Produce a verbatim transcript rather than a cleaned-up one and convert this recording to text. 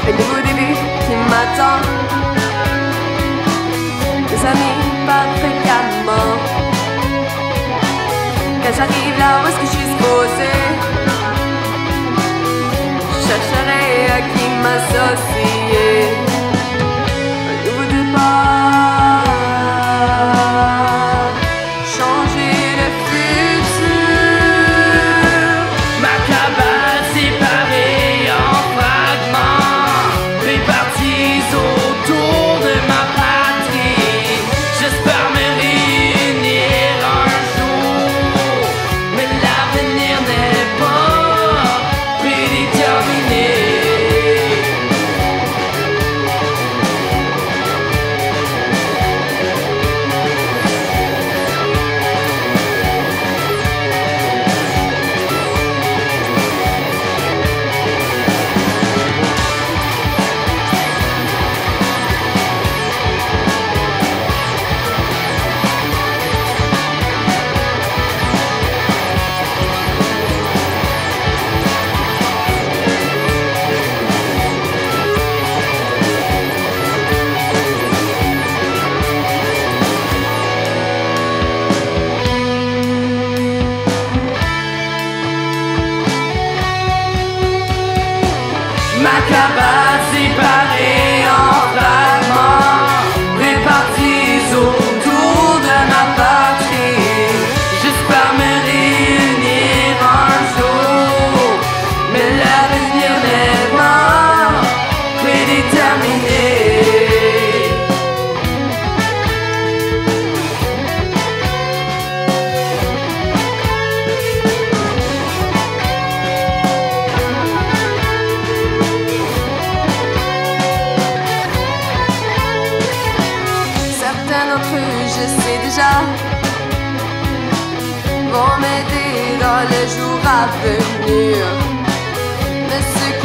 un nouveau début qui m'attend. Des amis pas fréquemment. Quand j'arrive là où est-ce que je suis supposée, je chercherai à qui m'associer. Un nouveau départ, changer le futur. Ma cabane séparée en fragments, répartis autour de ma patrie. J'espère me réunir un jour, mais l'avenir n'est pas prédéterminé. Ma cabane séparée en fragments, répartis autour de ma patrie. J'espère me réunir un jour, mais l'avenir n'est pas prédéterminé. Certains d'entre eux, je sais déjà, vont m'aider dans le jour à venir. Mais ceux